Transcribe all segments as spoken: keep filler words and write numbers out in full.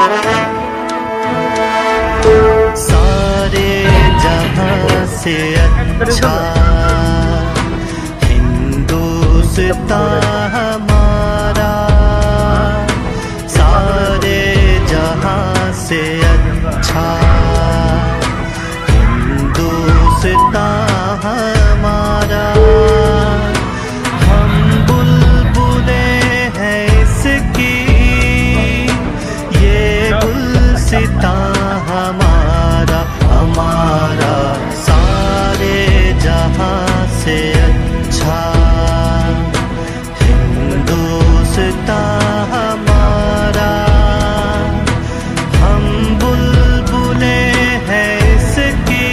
सारे जहां से अच्छा हिंदुस्तान हमारा, सारे जहां से अच्छा हिंदुस्तान हमारा। हम बुलबुलें हैं इसकी, ये गुलसितां हमारा हमारा, सारे जहां से अच्छा हिंदुस्तान हमारा। हम बुलबुलें हैं इसकी,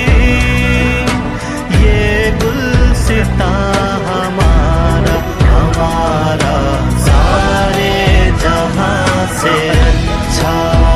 ये गुलसितां हमारा हमारा, सारे जहां से अच्छा।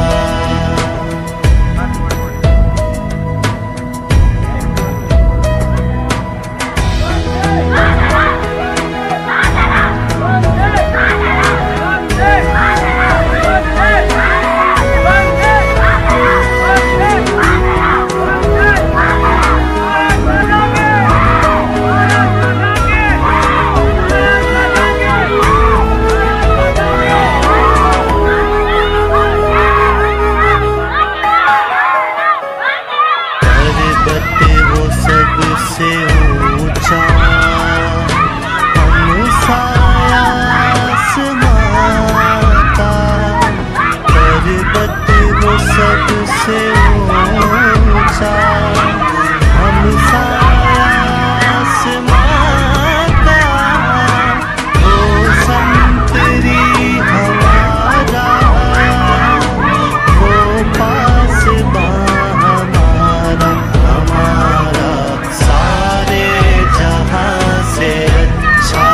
सबसे ऊंचा हमसाया आसमां का, पर्वत वो सबसे ऊंचा हमसाया आसमां का। वो संतरी हमारा, वो पासबां हमारा हमारा, सारे जहां से अच्छा।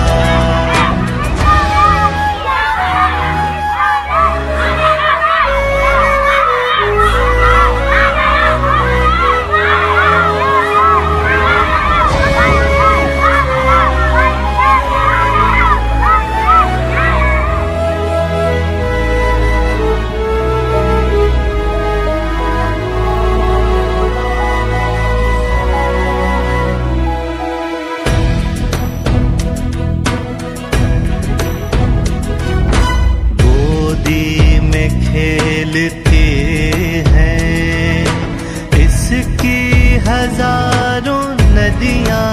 खेलते हैं इसकी हजारों नदियां,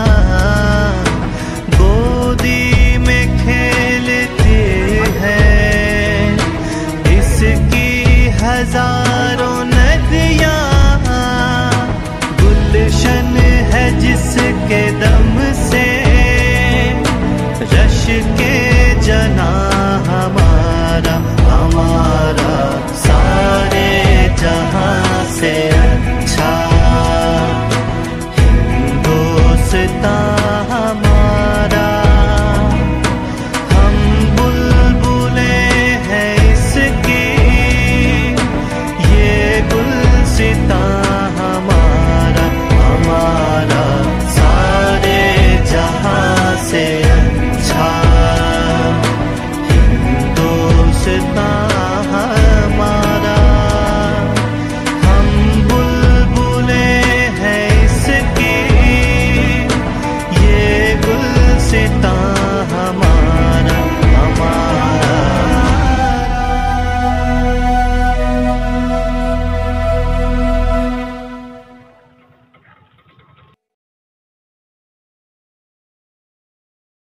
गोदी में खेलते हैं इसकी हजार